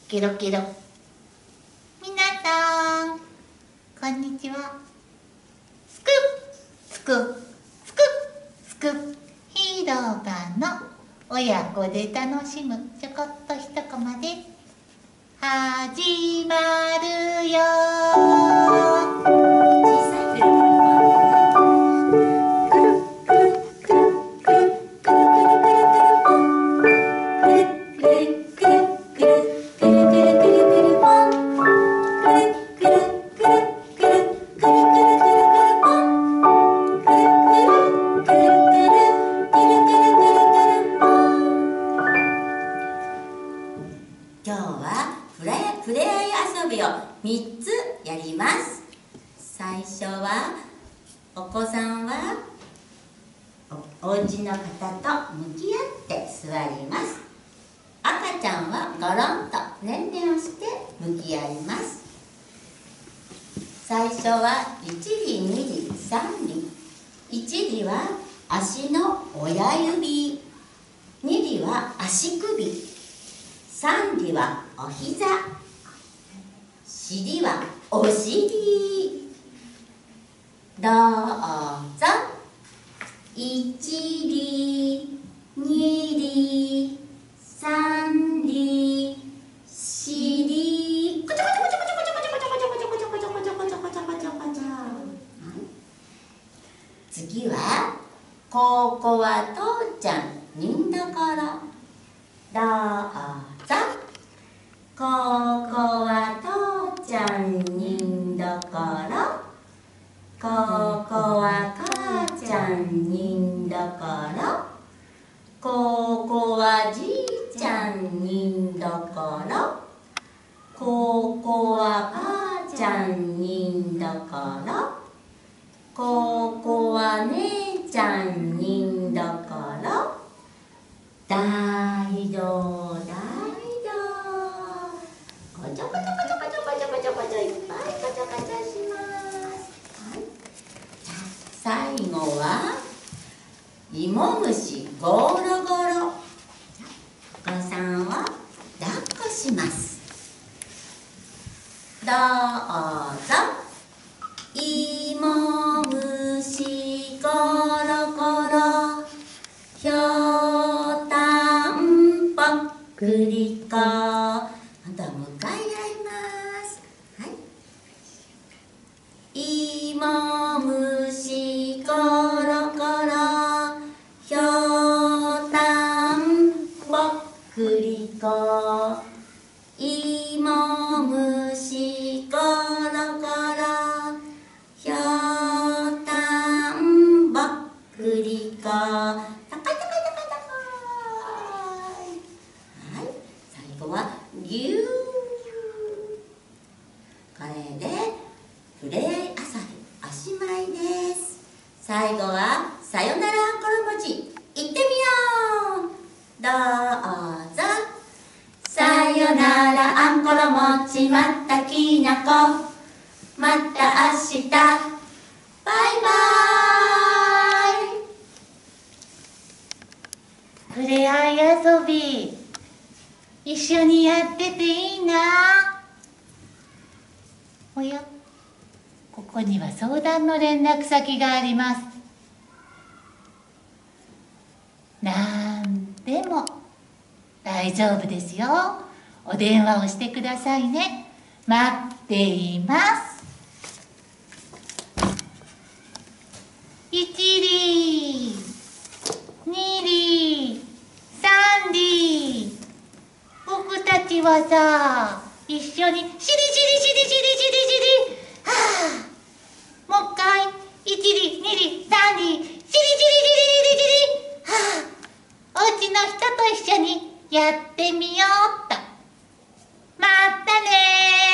ケロケロ。みなさんこんにちは。すくすくすくすくヒーロー版の親子で楽しむちょこっと一コマです。始まるよ。 今日はふれあい遊びを3つやります。最初はお子さんはお家の方と向き合って座ります。赤ちゃんはゴロンとねんねをして向き合います。最初は1里2里3里。1里は足の親指、2里は足首、3里はお膝、4里はお尻。どうぞ。1里2里3里4里。こちょこちょこちょこちょこちょこちょこちょこちょこちょこちょこちょこちょこちょこちょこちょこちょ。次はここは父ちゃん忍どころ。どうぞ。ここは父ちゃん忍どころ。ここは母ちゃん忍どころ。ここはじいちゃん忍どころ。ここは母ちゃん忍どころ。ここは姉ちゃん忍どころ。大道大道。こちょこちょこちょこちょこちょこちょこちょいっぱいこちょこちょします。はい、じゃあ最後は芋虫ゴロゴロ。お子さんを抱っこします。どうぞ。芋虫ゴロゴロ。ひょうたんぽっくりこ。今度は向かい合います。はい。芋虫ゴロゴロ。ひょうたんぽっくりこ。芋虫ゴロゴロ。ひょうたんぽっくりこ。最後はぎゅー。これでふれあい遊びおしまいです。最後はさよならあんころ餅いってみよう。どうぞ。さよならあんころ餅まったきなこ。また明日。バイバーイ。 ふれあい遊び一緒にやってていいな。おや、ここには相談の連絡先があります。なんでも大丈夫ですよ。お電話をしてくださいね。待っています。1里2里3里。僕たちはさ、一緒にしりしりしりしりしりしり。はあ、もう一回。1里2里3里しりしりしりしりしり。はあ、お家の人と一緒にやってみようっと。またねー。